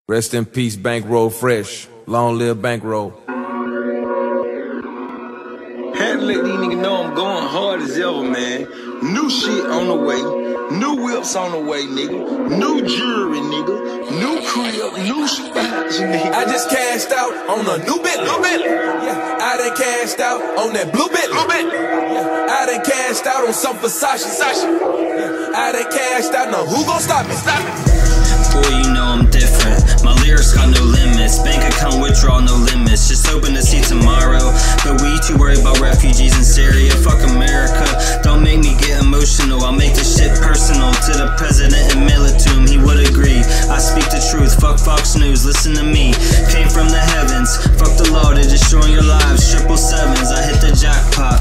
Rest in peace, Bankroll Fresh. Long live Bankroll. Had to let these niggas know I'm going hard as ever, man. New shit on the way. New whips on the way, nigga. New jewelry, nigga. New crib, new spots, nigga. I just cashed out on a new Bentley. Yeah. I done cashed out on that blue Bentley. Yeah. I done cashed out on some Versace. Yeah. I done cashed out, now who gon' stop me? Boy, you know I'm different. My lyrics got no limits. Bank account withdrawal, no limits. Just hoping to see tomorrow. But we too worried about refugees in Syria. Fuck America. Don't make me get emotional. I'll make this shit personal to the president and mail it to him. He would agree. I speak the truth. Fuck Fox News. Listen to me. Came from the heavens. Fuck the law. They're destroying your lives. 777s. I hit the jackpot.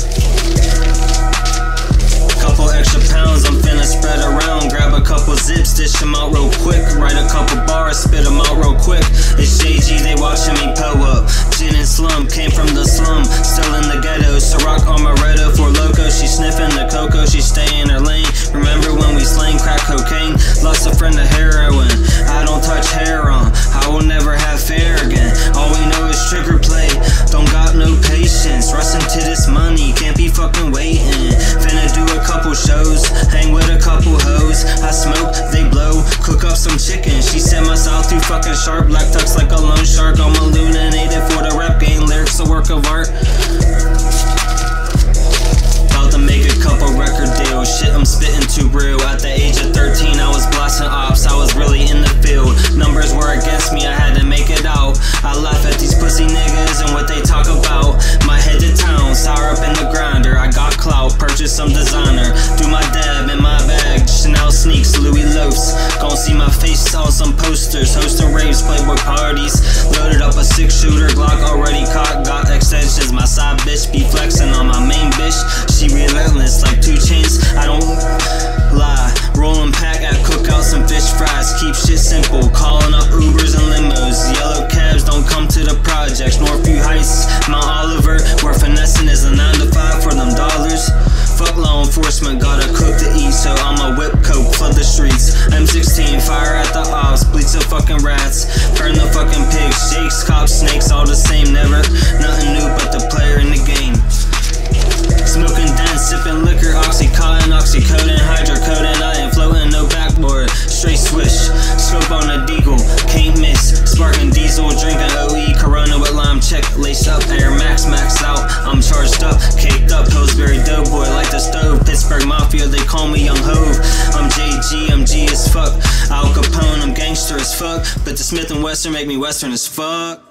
Couple extra pounds, I'm finna spread around. Grab a couple zips, dish them out real quick. Write a couple bars, spit them out real quick. It's JG, they watching me pull up. Gin and slum, came from the slum. Still in the ghetto, Ciroc Amaretto for Loco. She sniffing the cocoa, she stay in her lane. Remember when we slang crack cocaine? Lost a friend to heroin. I don't touch heroin, I will never have fair again. All we know is trigger play, don't got no patience. Rushing to this money, can't be fucking waiting. Finna do a couple shows, hang with a couple hoes. I smoke, they blow, cook up some chicken. She said my style too fucking sharp, black tux like a loan shark. I'm illuminated for the rap game, lyrics a work of art. About to make a couple record deals, shit I'm spitting too real. At the age of 13 I was blasting ops, I was really in the field. Numbers were against me, I had to make it out. I laugh at these pussy niggas and what they talk about. My head to town, sour up in the grinder. I got clout, purchase some designer. Do my dab in my bag, Chanel sneaks, Louis loafs. Gon' see my face on some posters. Hosting raves, Playboy parties. Loaded up a 6-shooter, Glock already caught. Got extensions, my side bitch be flexing on my main bitch. She relentless like 2 Chainz, I don't lie. Rollin' pack at cookouts and fish fries. Keep shit simple, calling up Ubers and limos. Yellow cabs don't come to the projects. Northview Heights, Mount Oliver, where finessing is a 9 to 5 for them dollars. Fuck law enforcement, gotta cook to eat, so I'ma whip coke, flood the streets. M16, fire at the ops, bleach the fucking rats, burn the fucking pigs, shakes, cops, snakes, all the same. Never, nothing new but the player in the game. Smoking dense, sipping liquor, Oxycontin, oxycodone, hydrocodone. I ain't floating, no backboard, straight swish. Scope on a deagle, can't miss. Sparking diesel, drinking OE, Corona with lime, check, lace up, Air Max, max out. I'm charged up, caked up, Pillsbury Doughboy, like the stove. Pittsburgh Mafia, they call me Young Hove. I'm JG, I'm G as fuck. Al Capone, I'm gangster as fuck. But the Smith & Wesson make me Western as fuck.